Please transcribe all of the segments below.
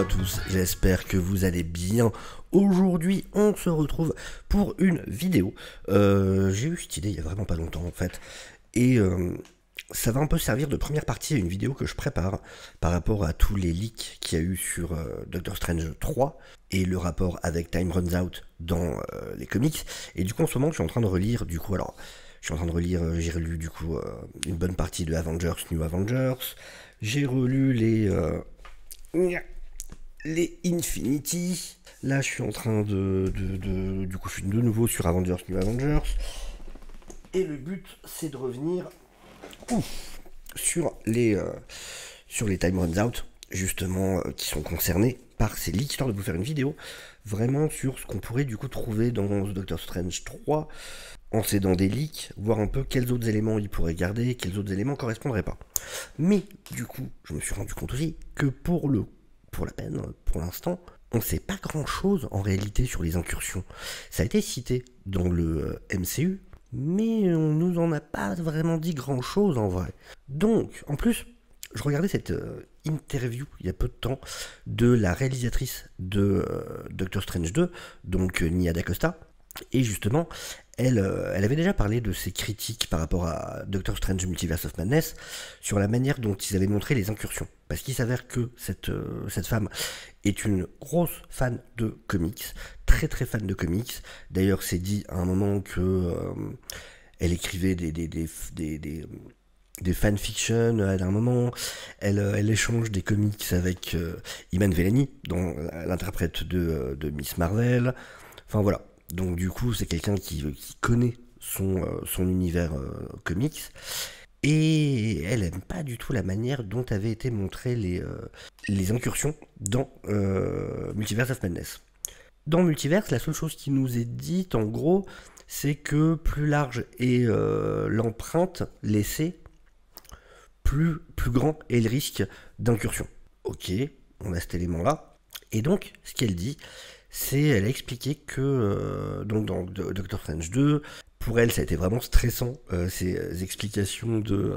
à tous, j'espère que vous allez bien. Aujourd'hui, on se retrouve pour une vidéo. J'ai eu cette idée il y a vraiment pas longtemps en fait. Et ça va un peu servir de première partie à une vidéo que je prépare par rapport à tous les leaks qu'il y a eu sur Doctor Strange 3 et le rapport avec Time Runs Out dans les comics. Et du coup, en ce moment, je suis en train de relire, j'ai relu du coup une bonne partie de Avengers, New Avengers. J'ai relu les Infinity. Là, je suis en train du coup, je suis de nouveau sur Avengers, New Avengers. Et le but, c'est de revenir sur les Time Runs Out, justement, qui sont concernés par ces leaks, histoire de vous faire une vidéo vraiment sur ce qu'on pourrait du coup trouver dans Doctor Strange 3, en s'aidant des leaks, voir un peu quels autres éléments il pourrait garder, quels autres éléments correspondraient pas. Mais du coup, je me suis rendu compte aussi que pour la peine, pour l'instant, on ne sait pas grand-chose en réalité sur les incursions. Ça a été cité dans le MCU, mais on nous en a pas vraiment dit grand-chose en vrai. Donc, en plus, je regardais cette interview il y a peu de temps de la réalisatrice de Doctor Strange 2, donc Nia DaCosta, et justement, elle avait déjà parlé de ses critiques par rapport à Doctor Strange Multiverse of Madness sur la manière dont ils avaient montré les incursions. Parce qu'il s'avère que cette femme est une grosse fan de comics, très très fan de comics. D'ailleurs, c'est dit à un moment que elle écrivait des fanfictions. À un moment, elle échange des comics avec Iman Vellani, l'interprète de Miss Marvel. Enfin voilà. Donc du coup, c'est quelqu'un qui connaît son univers comics. Et elle aime pas du tout la manière dont avaient été montrées les incursions dans Multiverse of Madness. Dans Multiverse, la seule chose qui nous est dite, en gros, c'est que plus large est l'empreinte laissée, plus grand est le risque d'incursion. Ok, on a cet élément-là. Et donc, ce qu'elle dit, elle a expliqué que donc dans Doctor Strange 2, pour elle, ça a été vraiment stressant, ces explications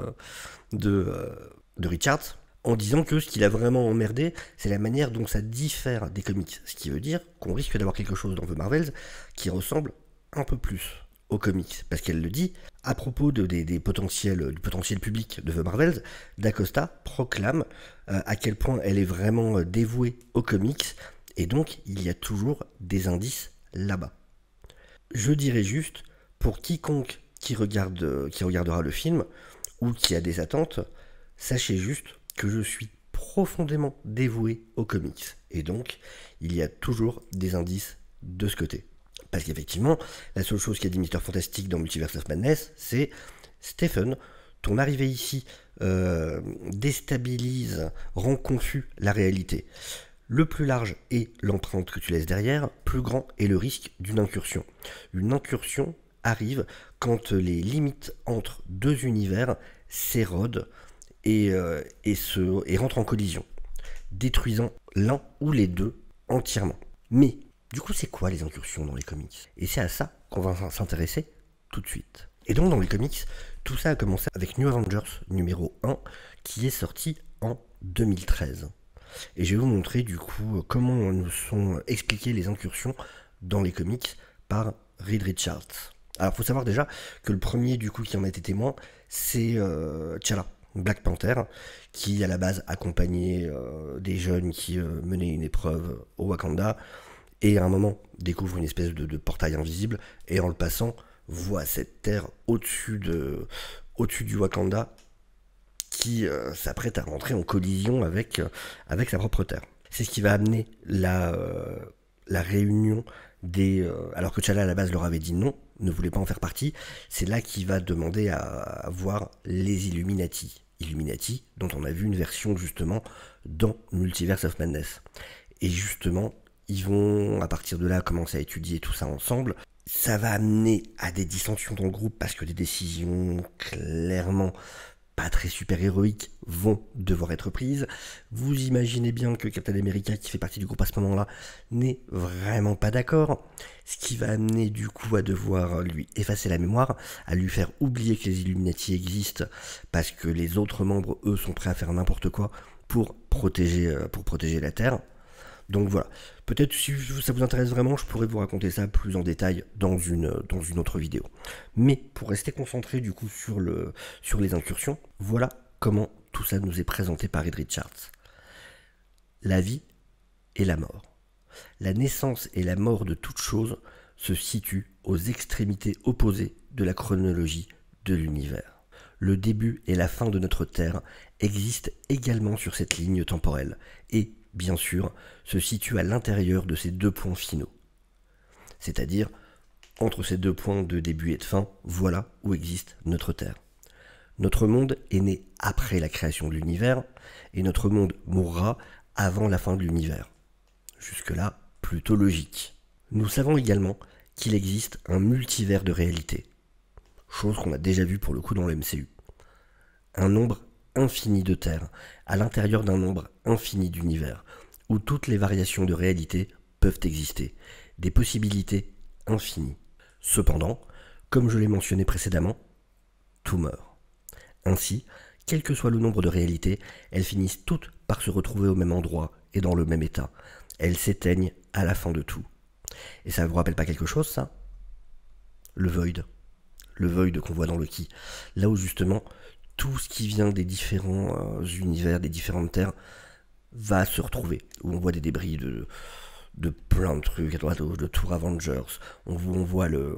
de Richards, en disant que ce qui l'a vraiment emmerdé, c'est la manière dont ça diffère des comics. Ce qui veut dire qu'on risque d'avoir quelque chose dans The Marvels qui ressemble un peu plus aux comics. Parce qu'elle le dit, à propos du potentiel public de The Marvels, DaCosta proclame à quel point elle est vraiment dévouée aux comics, et donc il y a toujours des indices là-bas. Je dirais juste, pour quiconque qui regardera le film, ou qui a des attentes, sachez juste que je suis profondément dévoué aux comics. Et donc, il y a toujours des indices de ce côté. Parce qu'effectivement, la seule chose qu'a dit Mr. Fantastic dans Multiverse of Madness, c'est « Stephen, ton arrivée ici déstabilise, rend confus la réalité. Le plus large est l'empreinte que tu laisses derrière, plus grand est le risque d'une incursion. Une incursion arrive quand les limites entre deux univers s'érodent et rentrent en collision, détruisant l'un ou les deux entièrement. Mais, du coup, c'est quoi les incursions dans les comics? Et c'est à ça qu'on va s'intéresser tout de suite. Et donc, dans les comics, tout ça a commencé avec New Avengers numéro 1, qui est sorti en 2013. Et je vais vous montrer du coup comment nous sont expliquées les incursions dans les comics par Reed Richards. Alors il faut savoir déjà que le premier du coup qui en a été témoin, c'est T'Challa, Black Panther, qui à la base accompagnait des jeunes qui menaient une épreuve au Wakanda, et à un moment découvre une espèce de portail invisible, et en le passant voit cette terre au-dessus du Wakanda, qui s'apprête à rentrer en collision avec sa propre terre. C'est ce qui va amener la réunion des... alors que T'Challa à la base leur avait dit non, ne voulait pas en faire partie, c'est là qu'il va demander à voir les Illuminati. Illuminati, dont on a vu une version justement dans Multiverse of Madness. Et justement, ils vont à partir de là commencer à étudier tout ça ensemble. Ça va amener à des dissensions dans le groupe parce que des décisions clairement pas très super-héroïques vont devoir être prises. Vous imaginez bien que Captain America, qui fait partie du groupe à ce moment-là, n'est vraiment pas d'accord. Ce qui va amener du coup à devoir lui effacer la mémoire, à lui faire oublier que les Illuminati existent, parce que les autres membres, eux, sont prêts à faire n'importe quoi pour protéger la Terre. Donc voilà, peut-être si ça vous intéresse vraiment, je pourrais vous raconter ça plus en détail dans une autre vidéo. Mais pour rester concentré du coup sur les incursions, voilà comment tout ça nous est présenté par Reed Richards. La vie et la mort. La naissance et la mort de toute chose se situent aux extrémités opposées de la chronologie de l'univers. Le début et la fin de notre Terre existent également sur cette ligne temporelle et, bien sûr, se situent à l'intérieur de ces deux points finaux. C'est-à-dire, entre ces deux points de début et de fin, voilà où existe notre Terre. Notre monde est né après la création de l'univers et notre monde mourra avant la fin de l'univers. Jusque-là, plutôt logique. Nous savons également qu'il existe un multivers de réalité, chose qu'on a déjà vue pour le coup dans le MCU. Un nombre infini de terres à l'intérieur d'un nombre infini d'univers, où toutes les variations de réalité peuvent exister, des possibilités infinies. Cependant, comme je l'ai mentionné précédemment, tout meurt. Ainsi, quel que soit le nombre de réalités, elles finissent toutes par se retrouver au même endroit et dans le même état. Elles s'éteignent à la fin de tout. Et ça ne vous rappelle pas quelque chose, ça? Le Void. Le Void qu'on voit dans Loki. Là où justement, tout ce qui vient des différents univers, des différentes terres, va se retrouver. Où on voit des débris de plein de trucs, à droite, de Tour Avengers. On voit le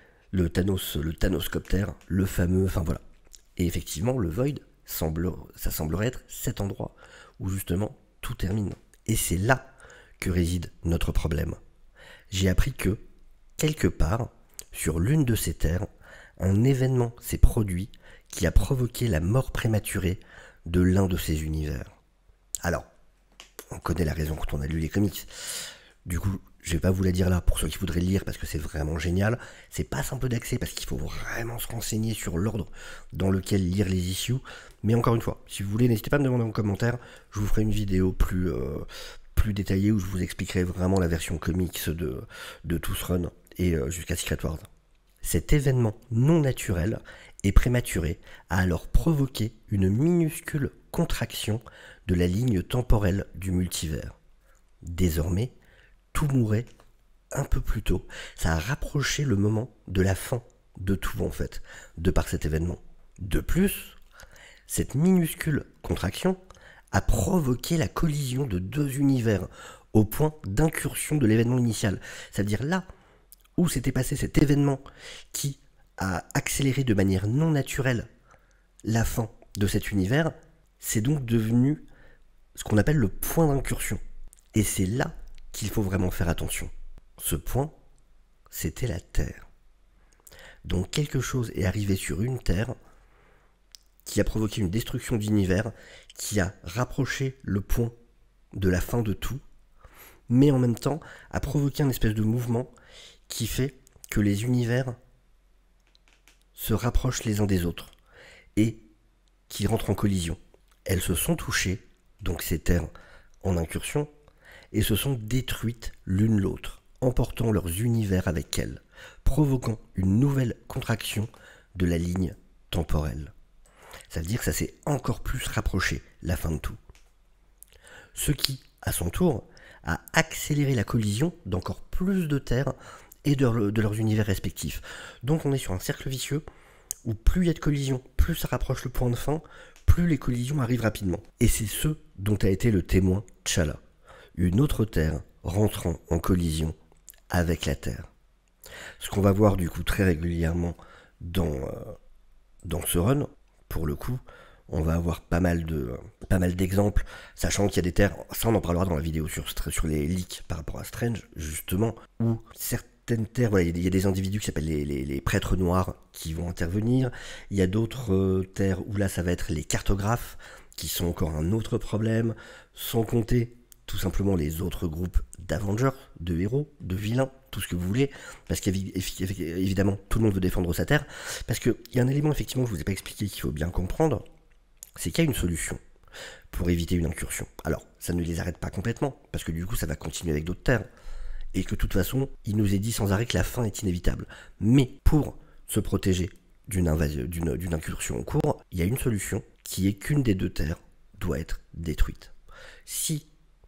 Thanoscopter, le fameux, enfin voilà. Et effectivement, le Void, ça semblerait être cet endroit où justement tout termine. Et c'est là que réside notre problème. J'ai appris que, quelque part, sur l'une de ces terres, un événement s'est produit qui a provoqué la mort prématurée de l'un de ces univers. Alors, on connaît la raison quand on a lu les comics. Du coup, je vais pas vous la dire là pour ceux qui voudraient le lire parce que c'est vraiment génial. C'est pas simple d'accès parce qu'il faut vraiment se renseigner sur l'ordre dans lequel lire les issues. Mais encore une fois, si vous voulez, n'hésitez pas à me demander en commentaire. Je vous ferai une vidéo plus détaillée où je vous expliquerai vraiment la version comics de tout ce run et jusqu'à Secret Wars. Cet événement non naturel et prématuré a alors provoqué une minuscule contraction de la ligne temporelle du multivers. Désormais, tout mourait un peu plus tôt. Ça a rapproché le moment de la fin de tout en fait, de par cet événement. De plus, cette minuscule contraction a provoqué la collision de deux univers au point d'incursion de l'événement initial. C'est-à-dire là où s'était passé cet événement qui a accéléré de manière non naturelle la fin de cet univers, c'est donc devenu ce qu'on appelle le point d'incursion. Et c'est là qu'il faut vraiment faire attention. Ce point, c'était la Terre. Donc quelque chose est arrivé sur une Terre qui a provoqué une destruction d'univers, qui a rapproché le point de la fin de tout, mais en même temps a provoqué un espèce de mouvement qui fait que les univers se rapprochent les uns des autres et qui rentrent en collision. Elles se sont touchées, donc ces terres en incursion, et se sont détruites l'une l'autre, emportant leurs univers avec elles, provoquant une nouvelle contraction de la ligne temporelle. Ça veut dire que ça s'est encore plus rapproché, la fin de tout. Ce qui, à son tour, a accéléré la collision d'encore plus de terres et de leurs univers respectifs. Donc on est sur un cercle vicieux où plus il y a de collisions, plus ça rapproche le point de fin, plus les collisions arrivent rapidement. Et c'est ce dont a été le témoin T'Challa, une autre Terre rentrant en collision avec la Terre. Ce qu'on va voir du coup très régulièrement dans ce run, pour le coup, on va avoir pas mal d'exemples, sachant qu'il y a des terres, ça on en parlera dans la vidéo sur les leaks par rapport à Strange, justement, où certaines terres, voilà, il y a des individus qui s'appellent les prêtres noirs qui vont intervenir, il y a d'autres terres où là ça va être les cartographes, qui sont encore un autre problème, sans compter tout simplement les autres groupes d'Avengers, de héros, de vilains, tout ce que vous voulez, parce qu'évidemment tout le monde veut défendre sa terre, parce qu'il y a un élément effectivement que je vous ai pas expliqué qu'il faut bien comprendre, c'est qu'il y a une solution pour éviter une incursion. Alors, ça ne les arrête pas complètement, parce que du coup ça va continuer avec d'autres terres, et que de toute façon, il nous est dit sans arrêt que la fin est inévitable. Mais pour se protéger d'une incursion en cours, il y a une solution, qui est qu'une des deux terres doit être détruite. Si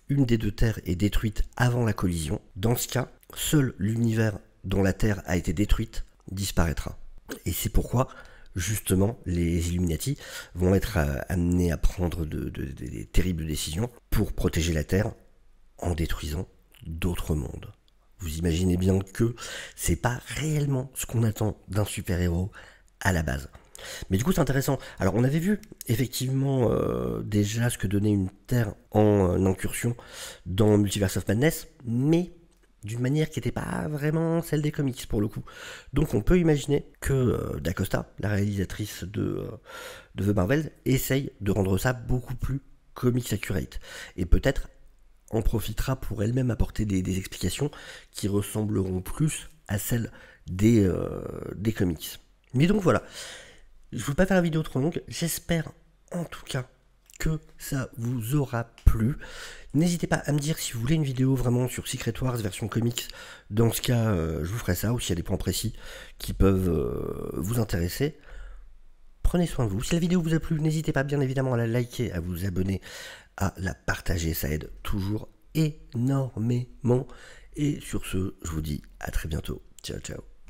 une des deux Terres est détruite avant la collision, dans ce cas, seul l'univers dont la Terre a été détruite disparaîtra. Et c'est pourquoi, justement, les Illuminati vont être amenés à prendre des terribles décisions pour protéger la Terre en détruisant d'autres mondes. Vous imaginez bien que c'est pas réellement ce qu'on attend d'un super-héros à la base. Mais du coup c'est intéressant. Alors on avait vu effectivement déjà ce que donnait une Terre en incursion dans Multiverse of Madness, mais d'une manière qui n'était pas vraiment celle des comics pour le coup. Donc on peut imaginer que D'Acosta, la réalisatrice de The Marvels, essaye de rendre ça beaucoup plus comics accurate. Et peut-être en profitera pour elle-même apporter des explications qui ressembleront plus à celles des comics. Mais donc voilà, je ne veux pas faire la vidéo trop longue, j'espère en tout cas que ça vous aura plu. N'hésitez pas à me dire si vous voulez une vidéo vraiment sur Secret Wars version comics. Dans ce cas, je vous ferai ça, ou s'il y a des points précis qui peuvent vous intéresser. Prenez soin de vous. Si la vidéo vous a plu, n'hésitez pas bien évidemment à la liker, à vous abonner, à la partager. Ça aide toujours énormément. Et sur ce, je vous dis à très bientôt. Ciao, ciao.